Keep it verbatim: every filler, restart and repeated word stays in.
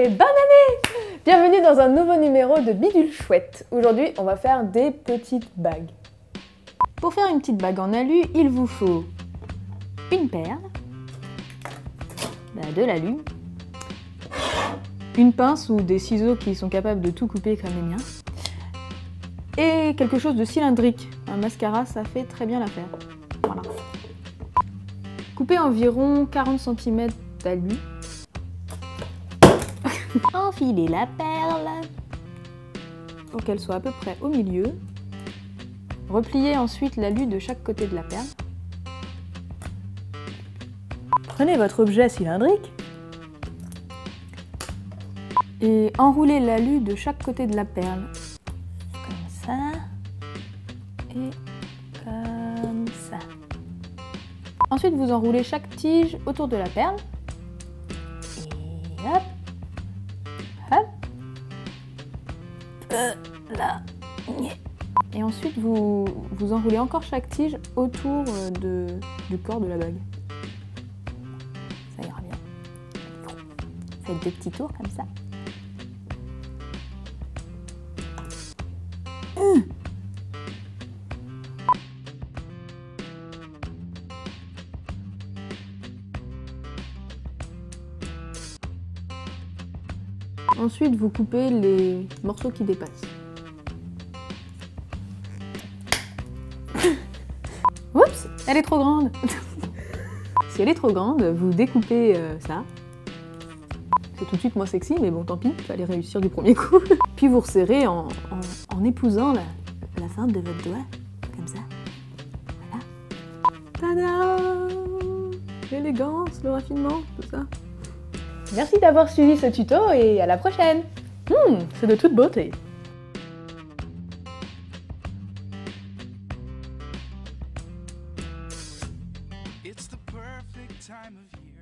et bonne année! Bienvenue dans un nouveau numéro de Bidule Chouette. Aujourd'hui, on va faire des petites bagues. Pour faire une petite bague en alu, il vous faut une perle, bah de l'alu, une pince ou des ciseaux qui sont capables de tout couper comme les miens, et quelque chose de cylindrique. Un mascara, ça fait très bien l'affaire. Voilà. Coupez environ quarante centimètres d'alu. Enfilez la perle pour qu'elle soit à peu près au milieu. Repliez ensuite l'alu de chaque côté de la perle. Prenez votre objet cylindrique et enroulez l'alu de chaque côté de la perle. Comme ça et comme ça. Ensuite, vous enroulez chaque tige autour de la perle. Et hop, hop, euh, là. Et ensuite, vous, vous enroulez encore chaque tige autour de, du corps de la bague. Ça ira bien. Faites deux petits tours comme ça. Mmh. Ensuite, vous coupez les morceaux qui dépassent. Oups, elle est trop grande. Si elle est trop grande, vous découpez euh, ça. C'est tout de suite moins sexy, mais bon, tant pis, il fallait réussir du premier coup. Puis vous resserrez en, en, en épousant la, la feinte de votre doigt, comme ça. Voilà. Tada! L'élégance, le raffinement, tout ça. Merci d'avoir suivi ce tuto et à la prochaine. Mmh, c'est de toute beauté. It's the perfect time of year.